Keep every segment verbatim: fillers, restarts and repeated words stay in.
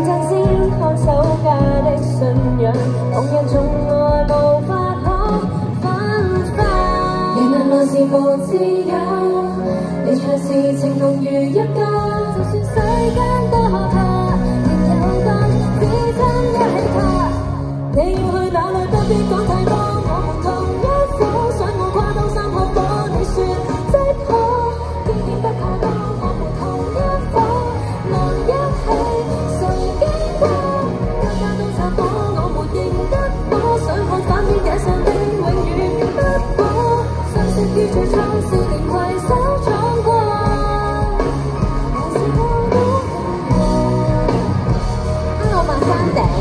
陣先看守家的信仰，同樣從來無法可分化。原來來自無自由，離場時情濃如一家，就算世間多可怕，仍有個只親一起他。你要去哪裏不必講太多，我們同一夥，想我跨到三學科，你說即可，經驗不太多，我們同一夥，能一起誰經過，家家都插火，我們認得我，想看反面街上的永遠不過，相識於最初少年攜手闖過，那時候都經過。啱我慢山頂。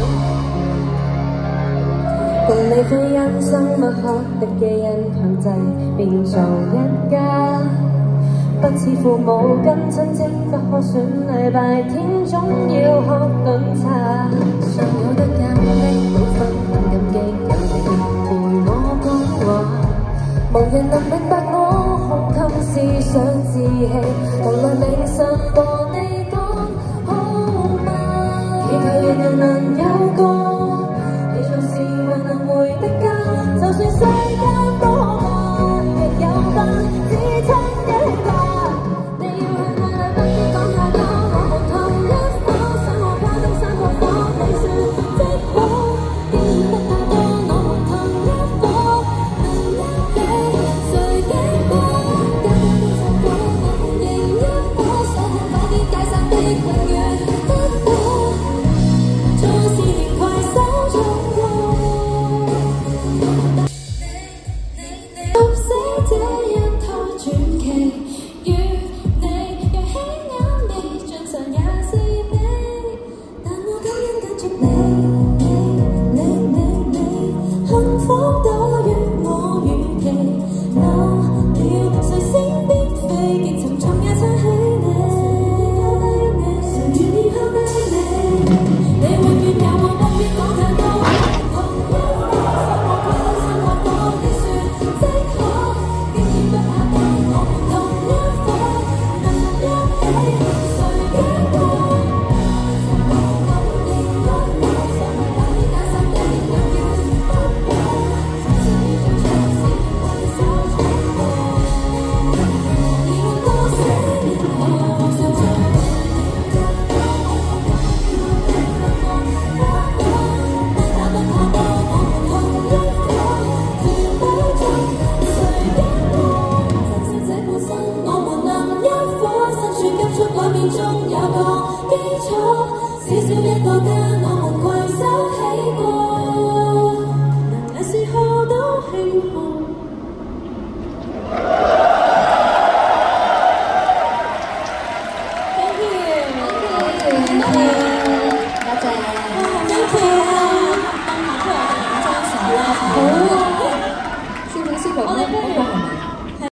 共你非因生不可的基因強制變做一家，不似父母跟親戚不可選禮拜天總要學頓茶。尚有得減的部分很感激有你陪我講話，無人能明白我胸襟思想志氣，無論凌晨和你講好嗎？祈求人人能有個還能回的家，就算世間多可怕，亦有班只親一起他。你要去哪裏不必講太多，我們同一夥，想我跨到三個火，你說即可，經驗不太多，我們同一夥，能一起誰經過，家家都插火，我們仍一夥，想看快啲解散的永遠不過，在是年攜手闖過。這一拖傳奇，與你若起眼眉，盡常也是美。但我感恩跟着你，你你你你，幸福多於我預期。留了誰先邊飛，極沉重也想起你。誰願意拋低你？你永遠有我，不必講太多。同一夥，想我跨到三個火，你說即可。中有個基礎，少少一個家，我